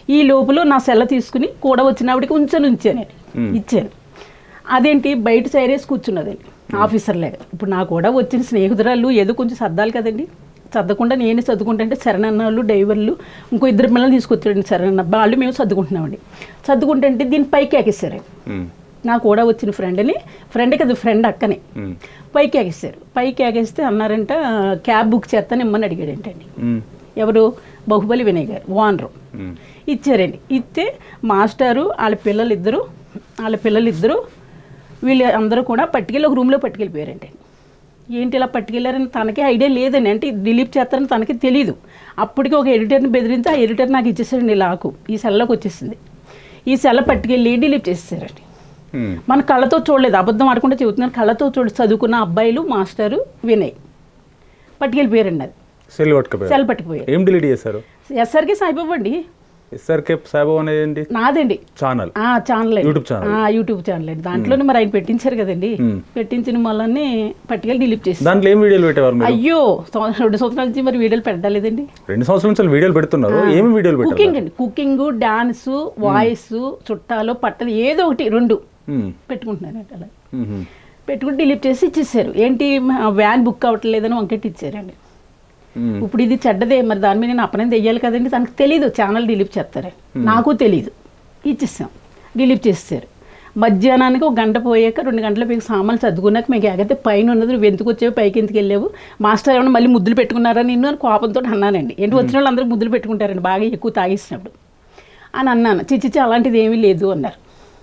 ఈ లోపల నా సెల్ల తీసుకుని కూడా వచ్చినప్పటికి ఉంచానండి, ఇచ్చాను. అదేంటి బయట సైరేసి కూర్చున్నదండి ఆఫీసర్ లాగా. ఇప్పుడు నా కూడా వచ్చిన స్నేహితురాలు ఏదో కొంచెం సర్దాలి కదండి, సర్దకుండా నేనే చదువుకుంటే సరణన్నాళ్ళు డ్రైవర్లు ఇంకో 2 పిల్లలు తీసుకొచ్చాడండి. సరణ వాళ్ళు మేము చదువుకుంటున్నామండి. చదువుకుంటే దీన్ని పైకి ఎక్కిస్తారండి. నా కూడా వచ్చిన ఫ్రెండ్ కదా, ఫ్రెండ్ అక్కనే పైకి ఎగేస్తారు. పైకి ఎగేస్తే అన్నారంట క్యాబ్ బుక్ చేస్తాను ఇమ్మని అడిగాడంటండి. ఎవరు? బాహుబలి వినయ్ గారు, ఓనరు. ఇచ్చారండి. ఇస్తే మాస్టారు వాళ్ళ పిల్లలిద్దరు వీళ్ళు అందరూ కూడా పట్టుకెళ్ళి ఒక రూమ్లో పట్టుకెళ్ళిపోయారండి. ఏంటి ఇలా పట్టుకెళ్ళారని తనకి ఐడియా లేదండి, అంటే డిలీట్ చేస్తారని తనకి తెలీదు. అప్పటికి ఒక ఎడిటర్ని బెదిరించి ఆ ఎడిటర్ నాకు ఇచ్చేసాడండి. లాకు ఈ సెల్లోకి వచ్చేసింది. ఈ సెల్ల పట్టుకెళ్ళి డిలీట్ చేసేసారండి. మన కళ్ళతో చూడలేదు, అబద్ధం ఆడకుండా చెబుతున్నాను, కళ్ళతో చదువుకున్న అబ్బాయిలు మాస్టరు వినయ్ పట్టుకెళ్ళిపోయారండి. అది సెల్ పట్టుకుపోయారు. ఏం డిలీట్ చేశారు? ఎస్ఆర్కే సాయిబాబు అండి. ఎస్ఆర్కే సాయిబాబు అనేది నాదండి ఛానల్, యూట్యూబ్ ఛానల్ అండి. దాంట్లోనే మరి ఆయన పెట్టించారు కదండి, పెట్టించిన మళ్ళీ పట్టుకెళ్ళి డిలీట్ చేసి. దాంట్లో ఏం వీడియోలు పెట్టేవారు? అయ్యో 2 సంవత్సరాల నుంచి మరి వీడియోలు పెట్టలేదండి. 2 సంవత్సరాల నుంచి వీడియోలు పెడుతున్నారు. ఏమి వీడియోలు? కుకింగ్ అండి, కుకింగ్, డాన్స్, వాయిస్, చుట్టాలు పట్టదు ఏదో ఒకటి 2 పెట్టుకుంటున్నారండి. అలా పెట్టుకుని డిలీట్ చేసి ఇచ్చేసారు. ఏంటి వ్యాన్ బుక్ అవ్వట్లేదని వంకెట్టి ఇచ్చారండి. ఇప్పుడు ఇది చెడ్డదే, మరి దాని మీద నేను అప్పనే తెయ్యాలి కదండి. తనకు తెలీదు ఛానల్ డిలీట్ చేస్తారని, నాకు తెలీదు. ఇచ్చేసాం, డిలీట్ చేస్తారు. మధ్యాహ్నానికి 1 గంట పోయాక 2 గంటల పైకి సామాన్లు చదువుకున్నాక మీకు ఎగతే పైన ఉన్నది, నువ్వు ఎందుకు వచ్చావు, పైకి ఎందుకు వెళ్ళావు, మాస్టర్ ఏమన్నా మళ్ళీ ముద్దులు పెట్టుకున్నారా నిన్ను అని కోపంతో అన్నానండి. ఏంటి వచ్చిన వాళ్ళు అందరూ ముద్దులు పెట్టుకుంటారండి బాగా ఎక్కువ తాగేసినప్పుడు అని అన్నాను. చిచ్చిచ్చి అలాంటిది ఏమీ లేదు అన్నారు.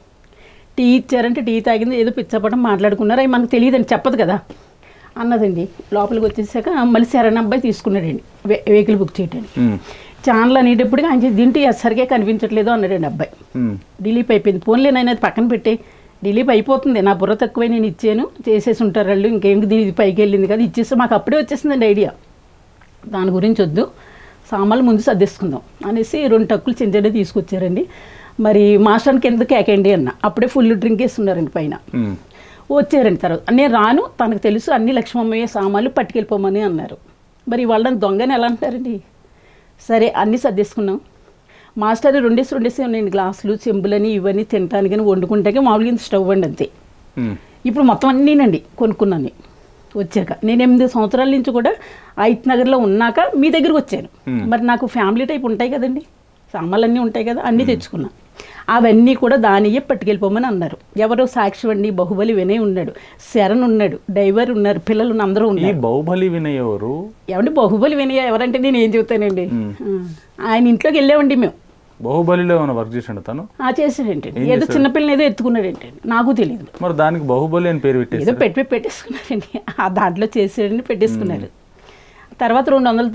టీ ఇచ్చారంటే టీ తాగింది, ఏదో పిచ్చపటం మాట్లాడుకున్నారు, అవి మనకు తెలియదండి, చెప్పదు కదా అన్నదండి. లోపలికి వచ్చేసాక మళ్ళీ శరణ్ అబ్బాయి తీసుకున్నాడండి వెహికల్ బుక్ చేయడానికి. ఛానల్ అనేటప్పటికి ఆయన దీంట్లో ఎస్ఆర్కే కనిపించట్లేదు అన్నాడండి అబ్బాయి. డిలీట్ అయిపోయింది. ఫోన్లే నేను అది పక్కన పెట్టి డిలీట్ అయిపోతుంది, నా బుర్ర తక్కువై నేను ఇచ్చాను, చేసేసి ఉంటారు వాళ్ళు, ఇంకేం దీని పైకి వెళ్ళింది కదా ఇచ్చేస్తే మాకు అప్పుడే వచ్చేసిందండి ఐడియా. దాని గురించి వద్దు, సామాన్లు ముందు సర్దేసుకుందాం అనేసి 2 టక్కులు చిన్న తీసుకొచ్చారండి. మరి మాస్టర్కి ఎందుకు కేకండి అన్న, అప్పుడే ఫుల్ డ్రింక్ వేస్తున్నారండి పైన. వచ్చారండి. తర్వాత నేను రాను, తనకు తెలుసు అన్ని లక్ష్మమ్మయ్య సామాన్లు పట్టుకెళ్ళిపోమని అన్నారు. మరి వాళ్ళని దొంగని ఎలా అంటారండి? సరే అన్నీ సర్దేసుకున్నాం. మాస్టర్ 2 ఉన్నాయండి గ్లాసులు, చెంబులని, ఇవన్నీ తినడానికి వండుకుంటాకే మామూలుగా స్టవ్ అండి అంతే. ఇప్పుడు మొత్తం అన్నీనండి కొనుక్కున్నాను. వచ్చాక నేను 8 సంవత్సరాల నుంచి కూడా ఐత్ నగర్లో ఉన్నాక మీ దగ్గరకు వచ్చాను. మరి నాకు ఫ్యామిలీ టైప్ ఉంటాయి కదండి, సామాన్లు అన్నీ ఉంటాయి కదా, అన్నీ తెచ్చుకున్నా. అవన్నీ కూడా దానియే పట్టుకెళ్ళిపోమని అన్నారు. ఎవరో సాక్షి అండి, బాహుబలి వినయ్ ఉన్నాడు, శరణ్ ఉన్నాడు, డ్రైవర్ ఉన్నారు, పిల్లలు అందరూ ఉన్నారు. బాహుబలి వినయ్ ఎవరు? ఏమండి బాహుబలి వినయ్ ఎవరంటే నేను ఏం చెబుతానండి, ఆయన ఇంట్లోకి వెళ్ళామండి మేము. బాహుబలిలో ఏమైనా వర్క్ చేసాడు తను? చేసాడేంటండి, ఏదో చిన్నపిల్లని ఏదో ఎత్తుకున్నాడు ఏంటండి, నాకు తెలియదు. మరి దానికి బాహుబలి అని పేరు పెట్టేసి ఏదో పెట్టేసుకున్నారండి, ఆ దాంట్లో చేసాడని పెట్టేసుకున్నారు. తర్వాత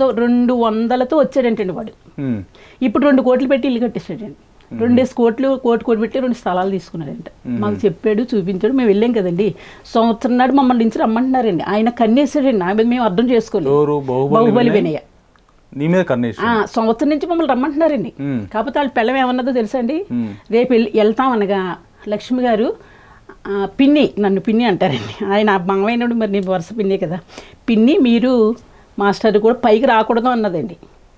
200తో వచ్చాడంటండి వాడు. ఇప్పుడు 2 కోట్లు పెట్టి ఇల్లు కట్టేసాడండి. 2 కోట్లు పెట్టి 2 స్థలాలు తీసుకున్నాడంట. మాకు చెప్పాడు, చూపించాడు, మేము వెళ్ళాం కదండి. సంవత్సరం నాడు మమ్మల్ని నుంచి రమ్మంటున్నారండి. ఆయన కన్నేసాడండి, నా మీద మేము అర్థం చేసుకోలేదు. బాహుబలి వినయ సంవత్సరం నుంచి మమ్మల్ని రమ్మంటున్నారండి. కాకపోతే వాళ్ళ పిల్లం ఏమన్నదో తెలుసా అండి, రేపు వెళ్తాం అనగా లక్ష్మి గారు పిన్ని, నన్ను పిన్ని అంటారండి, ఆయన మంగమైనడు, మరి నేను వరుస పిన్నే కదా, పిన్ని మీరు మాస్టర్ కూడా పైకి రాకూడదు అన్నదండి.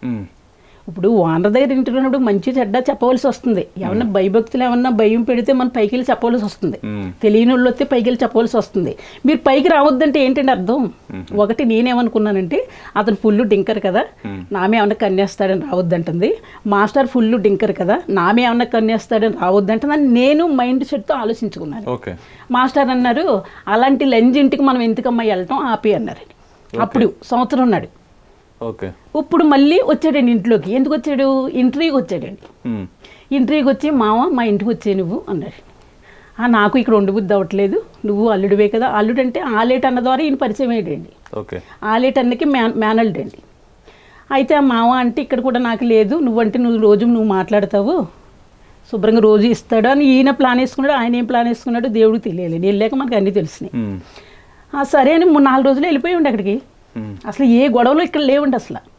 ఇప్పుడు ఓనర్ దగ్గర ఇంటున్నప్పుడు మంచి చెడ్డ చెప్పవలసి వస్తుంది. ఏమన్నా భయభక్తులు ఏమన్నా భయం పెడితే మనం పైకి వెళ్ళి చెప్పవలసి వస్తుంది, తెలియని వాళ్ళు వస్తే పైకి వెళ్ళి చెప్పవలసి వస్తుంది. మీరు పైకి రావద్దంటే ఏంటంటే అర్థం? ఒకటి నేనేమనుకున్నానంటే అతను ఫుల్ డింకర్ కదా, నామే ఏమన్నా కన్నేస్తాడని రావద్దంటుంది. మాస్టర్ ఫుల్ డింకర్ కదా, నామే ఏమన్నా కన్నేస్తాడని రావద్దంటుందని నేను మైండ్ సెట్తో ఆలోచించుకున్నాను. మాస్టర్ అన్నారు, అలాంటి లంజ్ ఇంటికి మనం ఎందుకమ్మా వెళ్ళటం ఆపి అన్నారు. అప్పుడు సంవత్సరం ఉన్నాడు. ఇప్పుడు మళ్ళీ వచ్చాడండి ఇంట్లోకి. ఎందుకు వచ్చాడు? ఇంటర్వ్యూకి వచ్చాడండి. ఇంటర్వ్యూకి వచ్చి మా ఇంటికి వచ్చే నువ్వు అన్నాడు. నాకు ఇక్కడ ఉండబుద్ధి అవ్వట్లేదు, నువ్వు అల్లుడివే కదా. అల్లుడు అంటే ఆలేట్ అన్న ద్వారా ఈయన పరిచయం అయ్యాడండి. ఆలేట్ అన్నకి మేనల్డ్ అండి. అయితే ఆ మావ అంటే ఇక్కడ కూడా నాకు లేదు, నువ్వంటే నువ్వు మాట్లాడతావు, శుభ్రంగా రోజు ఇస్తాడు అని ఈయన ప్లాన్ వేసుకున్నాడు. ఆయన ఏం ప్లాన్ వేసుకున్నాడు దేవుడికి తెలియలేదు. వెళ్ళాక మనకు అన్నీ తెలిసినాయి. సరే అని 3-4 రోజులు వెళ్ళిపోయి ఉండి అక్కడికి. అసలు ఏ గొడవలు ఇక్కడ లేవండి అసలు.